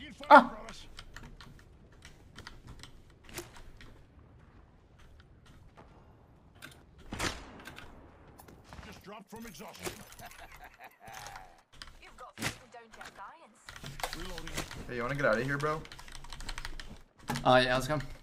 Ah! Just dropped from exhaustion. You've got things that don't get lions. Reloading. Hey, you wanna get out of here, bro? Yeah, let's go.